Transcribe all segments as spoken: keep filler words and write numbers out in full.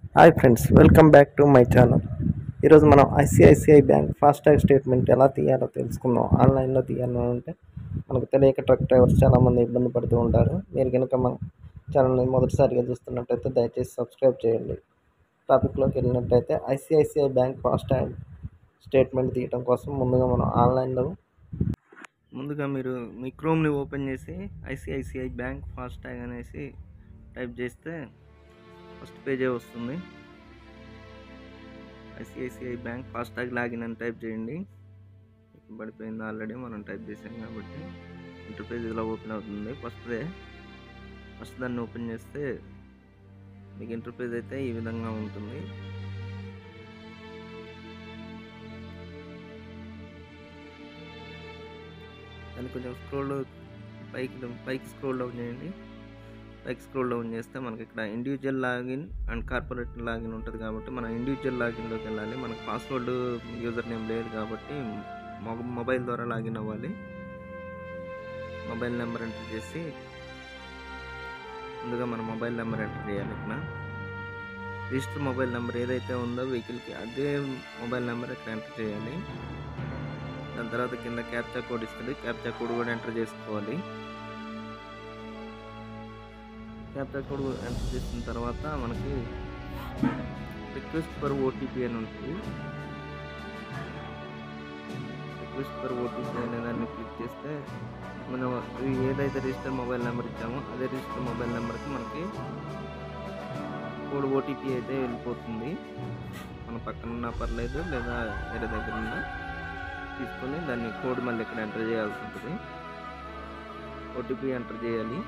Hi friends, welcome back to my channel. ఈరోజు మనం ICICI bank FASTag statement ఎలా తీయాలో తెలుసుకుందాం. ఆన్లైన్లో తీయాలని అంటే మనకు తెలియక ట్రక్ డ్రైవర్స్ చాలామంది ఇబ్బంది పడుతూ ఉంటారు. మీరు కనుక మన ఛానల్ని మొదటిసారిగా చూస్తున్నట్టయితే దయచేసి సబ్స్క్రైబ్ చేయండి. టాపిక్లోకి వెళ్ళినట్టయితే ఐసిఐసిఐ బ్యాంక్ ఫాస్టాగ్ స్టేట్మెంట్ తీయడం కోసం ముందుగా మనం ఆన్లైన్లో ముందుగా మీరు మీ క్రోమ్ని ఓపెన్ చేసి ఐసిఐసిఐ బ్యాంక్ ఫాస్టాగ్ అనేసి టైప్ చేస్తే ఫస్ట్ పేజే వస్తుంది. ఐసిఐసిఐ బ్యాంక్ ఫాస్టాగ్ లాగిన్ అని టైప్ చేయండి. పడిపోయింది, ఆల్రెడీ మనం టైప్ చేసాం కాబట్టి ఇంటర్ పేజ్ ఇలా ఓపెన్ అవుతుంది. ఫస్ట్దే ఫస్ట్ దాన్ని ఓపెన్ చేస్తే మీకు ఇంటర్ పేజ్ అయితే ఈ విధంగా ఉంటుంది. దాన్ని కొంచెం స్క్రోల్ పైకి పైకి స్క్రోల్ డౌన్ చేయండి. పైకి స్క్రోల్ డౌన్ చేస్తే మనకి ఇక్కడ individual login and corporate login ఉంటుంది కాబట్టి మనం ఇండివిజువల్ లాగిన్లోకి వెళ్ళాలి. మనకు పాస్వర్డ్ యూజర్ నేమ్ లేదు కాబట్టి మొబైల్ ద్వారా లాగిన్ అవ్వాలి. మొబైల్ నెంబర్ ఎంటర్ చేసి ముందుగా మన మొబైల్ నెంబర్ ఎంటర్ చేయాలి. ఇక్కడ రిజిస్టర్ మొబైల్ నెంబర్ ఏదైతే ఉందో వెహికల్కి అదే మొబైల్ నెంబర్ ఇక్కడ ఎంటర్ చేయాలి. దాని తర్వాత కింద క్యాప్చా కోడ్ ఇస్తుంది. క్యాప్చా కోడ్ కూడా ఎంటర్ చేసుకోవాలి. క్యాప్చా కోడ్ ఎంటర్ చేసిన తర్వాత మనకి రిక్వెస్ట్ ఫర్ ఓటీపీ అని ఉంటుంది. రిక్వెస్ట్ ఫర్ ఓటీపీ అనే దాన్ని క్లిక్ చేస్తే మనం ఏదైతే రిజిస్టర్ మొబైల్ నెంబర్ ఇచ్చామో అదే రిజిస్టర్ మొబైల్ నెంబర్కి మనకి కోడ్ ఓటీపీ అయితే వెళ్ళిపోతుంది. మన పక్కన ఉన్నా పర్లేదు, లేదా వేరే దగ్గర ఉన్నా తీసుకొని దాన్ని కోడ్ మళ్ళీ ఇక్కడ ఎంటర్ చేయాల్సి ఉంటుంది. ఓటీపీ ఎంటర్ చేయాలి.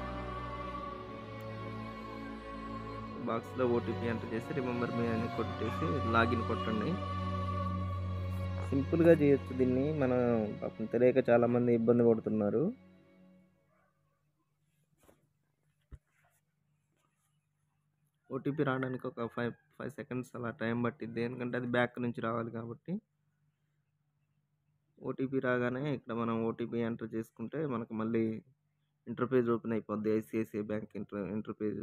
బాక్స్లో ఓటీపీ ఎంటర్ చేసి రిమెంబర్ మీ అని కొట్టేసి లాగిన్ కొట్టండి. సింపుల్గా చేయొచ్చు దీన్ని. మనం పాపం తెలియక చాలామంది ఇబ్బంది పడుతున్నారు. ఓటీపీ రావడానికి ఒక ఫైవ్ ఫైవ్ సెకండ్స్ అలా టైం పట్టిద్ది, ఎందుకంటే అది బ్యాక్ నుంచి రావాలి కాబట్టి. ఓటీపీ రాగానే ఇక్కడ మనం ఓటీపీ ఎంటర్ చేసుకుంటే మనకు మళ్ళీ ఇంటర్ పేజ్ ఓపెన్ అయిపోద్ది. ICICI bank inter inter page.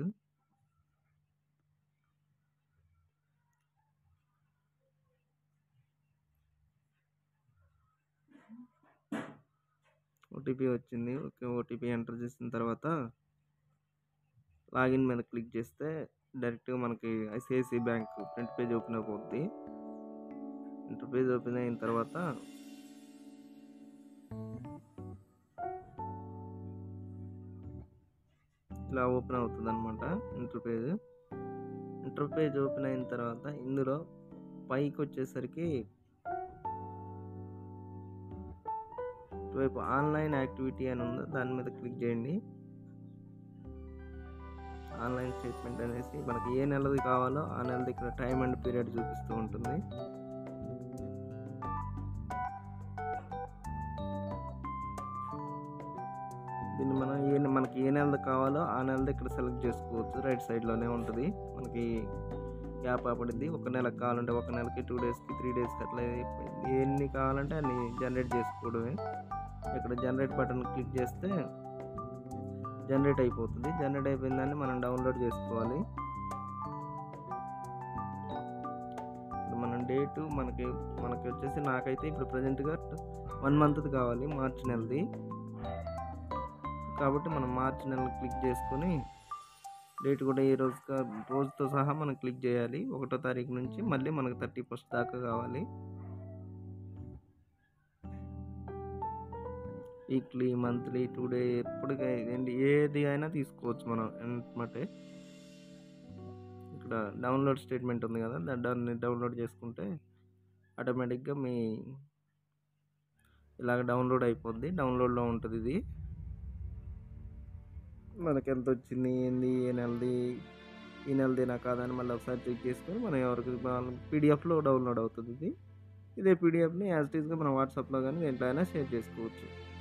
OTP వచ్చింది. ఓకే, ఓటీపీ ఎంటర్ చేసిన తర్వాత లాగిన్ మీద క్లిక్ చేస్తే డైరెక్ట్గా మనకి ICICI bank front page open అయిపోద్ది. ఇంటర్ పేజ్ ఓపెన్ అయిన తర్వాత ఇలా ఓపెన్ అవుతుంది అనమాట inter page. Inter page open అయిన తర్వాత ఇందులో పైకి వచ్చేసరికి ఇటువైపు ఆన్లైన్ యాక్టివిటీ అని ఉంది, దాని మీద క్లిక్ చేయండి. ఆన్లైన్ స్టేట్మెంట్ అనేసి మనకి ఏ నెలది కావాలో ఆ నెలది ఇక్కడ టైం అండ్ పీరియడ్ చూపిస్తూ ఉంటుంది. దీన్ని మనం ఏ మనకి ఏ నెలది కావాలో ఆ నెలది ఇక్కడ సెలెక్ట్ చేసుకోవచ్చు. రైట్ సైడ్లోనే ఉంటుంది. మనకి యాప్ పడింది. ఒక నెలకు కావాలంటే ఒక నెలకి, టూ డేస్కి, త్రీ డేస్కి అట్లా ఎన్ని కావాలంటే అన్ని జనరేట్ చేసుకోవడమే. ఇక్కడ జనరేట్ బటన్ క్లిక్ చేస్తే జనరేట్ అయిపోతుంది. జనరేట్ అయిపోయిన దాన్ని మనం డౌన్లోడ్ చేసుకోవాలి. మన డేటు మనకి మనకి వచ్చేసి నాకైతే ఇప్పుడు ప్రజెంట్గా వన్ మంత్ది కావాలి, మార్చి నెలది కాబట్టి మనం మార్చి నెల క్లిక్ చేసుకొని డేట్ కూడా ఈ రోజు రోజుతో సహా మనం క్లిక్ చేయాలి. ఒకటో తారీఖు నుంచి మళ్ళీ మనకు థర్టీ ఫస్ట్ దాకా కావాలి. వీక్లీ, మంత్లీ, టూ డే, ఎప్పుడు ఏది అయినా తీసుకోవచ్చు మనం అనమాట. ఇక్కడ డౌన్లోడ్ స్టేట్మెంట్ ఉంది కదా, దాన్ని డౌన్లోడ్ చేసుకుంటే ఆటోమేటిక్గా మీ ఇలాగ డౌన్లోడ్ అయిపోద్ది. డౌన్లోడ్లో ఉంటుంది ఇది. మనకి ఎంత వచ్చింది, ఏంది, ఏ నెలది, ఈ నెలదేనా కాదని మళ్ళీ ఒకసారి చెక్ చేసుకొని మనం ఎవరికి పీడిఎఫ్లో డౌన్లోడ్ అవుతుంది ఇది. ఇదే పీడిఎఫ్ని యాజ్ ఇట్ ఈస్గా మనం వాట్సాప్లో కానీ దేంట్లో అయినా షేర్ చేసుకోవచ్చు.